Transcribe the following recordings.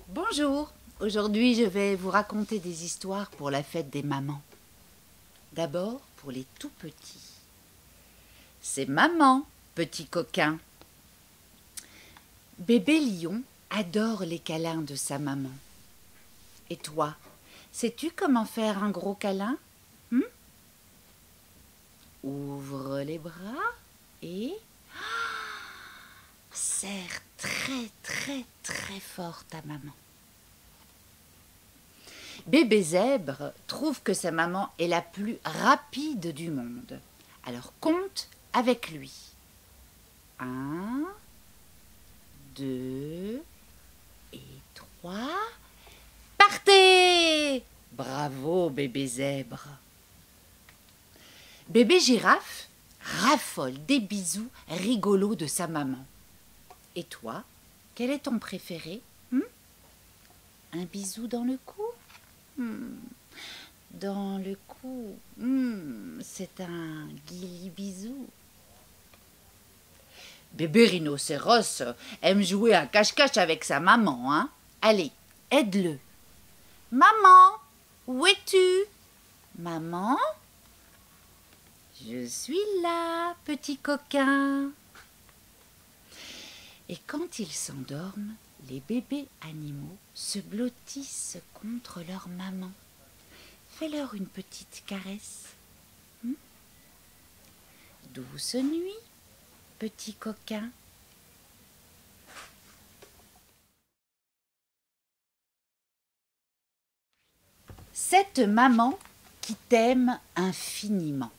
Bonjour, aujourd'hui je vais vous raconter des histoires pour la fête des mamans. D'abord pour les tout petits. C'est maman, petit coquin. Bébé lion adore les câlins de sa maman. Et toi, sais-tu comment faire un gros câlin? Ouvre les bras et serre très fort ta maman. Bébé zèbre trouve que sa maman est la plus rapide du monde. Alors compte avec lui. 1, 2 et 3. Partez! Bravo bébé zèbre. Bébé girafe raffole des bisous rigolos de sa maman. Et toi, quel est ton préféré? Un bisou dans le cou? Dans le cou, c'est un guili-bisou. Bébé rhinocéros aime jouer à cache-cache avec sa maman, hein? Allez, aide-le. Maman, où es-tu? Maman? Je suis là, petit coquin. Et quand ils s'endorment, les bébés animaux se blottissent contre leur maman. Fais-leur une petite caresse. Douce nuit, petit coquin. Cette maman qui t'aime infiniment.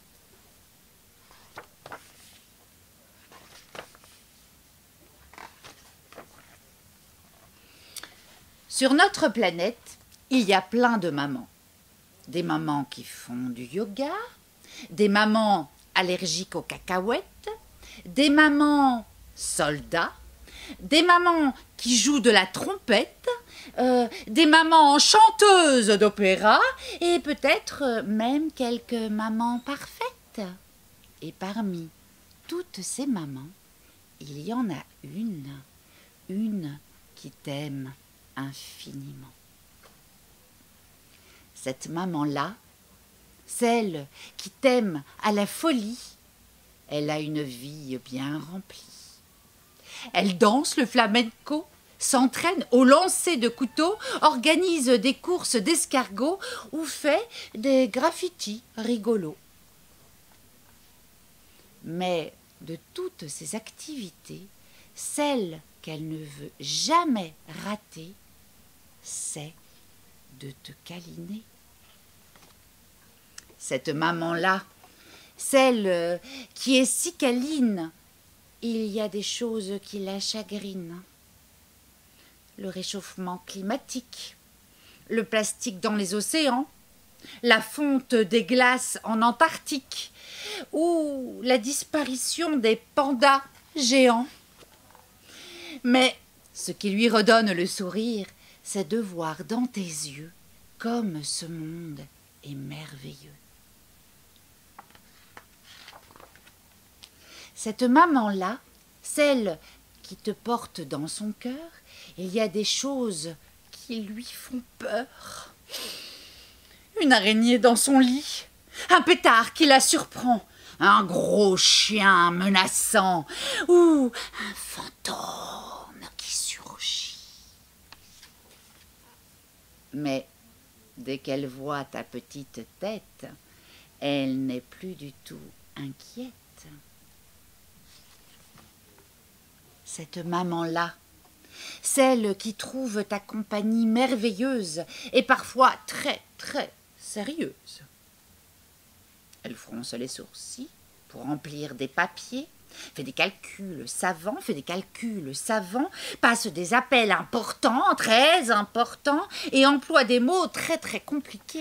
Sur notre planète, il y a plein de mamans. Des mamans qui font du yoga, des mamans allergiques aux cacahuètes, des mamans soldats, des mamans qui jouent de la trompette, des mamans chanteuses d'opéra et peut-être même quelques mamans parfaites. Et parmi toutes ces mamans, il y en a une qui t'aime infiniment. Cette maman-là, celle qui t'aime à la folie, elle a une vie bien remplie. Elle danse le flamenco, s'entraîne au lancer de couteaux, organise des courses d'escargots ou fait des graffitis rigolos. Mais de toutes ces activités, celle qu'elle ne veut jamais rater, c'est de te câliner. Cette maman-là, celle qui est si câline, il y a des choses qui la chagrinent. Le réchauffement climatique, le plastique dans les océans, la fonte des glaces en Antarctique ou la disparition des pandas géants. Mais ce qui lui redonne le sourire, c'est de voir dans tes yeux comme ce monde est merveilleux. Cette maman-là, celle qui te porte dans son cœur, il y a des choses qui lui font peur. Une araignée dans son lit, un pétard qui la surprend, un gros chien menaçant ou un fantôme qui surgit. Mais dès qu'elle voit ta petite tête, elle n'est plus du tout inquiète. Cette maman-là, celle qui trouve ta compagnie merveilleuse et parfois très sérieuse. Elle fronce les sourcils pour remplir des papiers, fait des calculs savants, passe des appels importants, très importants, et emploie des mots très compliqués.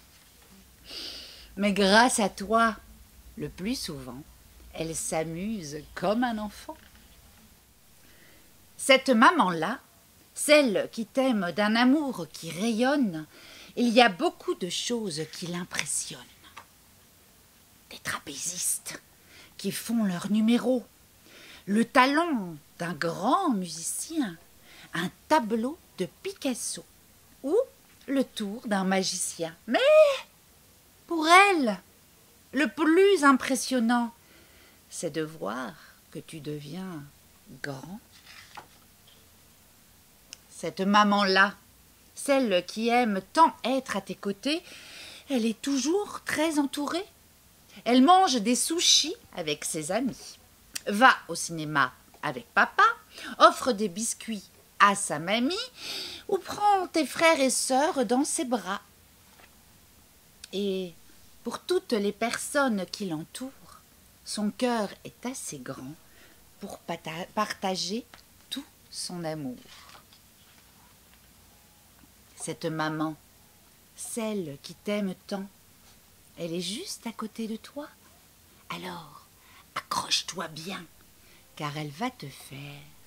Mais grâce à toi, le plus souvent, elle s'amuse comme un enfant. Cette maman-là, celle qui t'aime d'un amour qui rayonne, il y a beaucoup de choses qui l'impressionnent. Des trapézistes qui font leur numéro, le talent d'un grand musicien, un tableau de Picasso ou le tour d'un magicien. Mais pour elle, le plus impressionnant, c'est de voir que tu deviens grand. Cette maman-là, celle qui aime tant être à tes côtés, elle est toujours très entourée. Elle mange des sushis avec ses amis, va au cinéma avec papa, offre des biscuits à sa mamie ou prend tes frères et sœurs dans ses bras. Et pour toutes les personnes qui l'entourent, son cœur est assez grand pour partager tout son amour. Cette maman, celle qui t'aime tant, elle est juste à côté de toi. Alors, accroche-toi bien, car elle va te faire